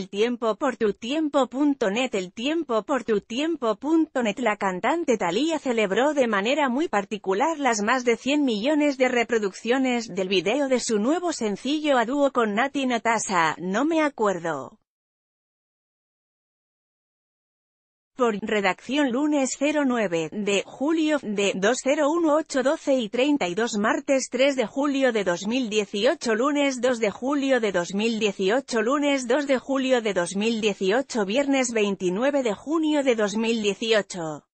tiempo por tu tiempo.net. El tiempo por tu tiempo.net. La cantante Thalía celebró de manera muy particular las más de 100 millones de reproducciones del video de su nuevo sencillo a dúo con Natti Natasha, No me acuerdo. Por redacción lunes 09 de julio de 2018:12:32 martes 3 de julio de 2018 lunes 2 de julio de 2018 lunes 2 de julio de 2018 viernes 29 de junio de 2018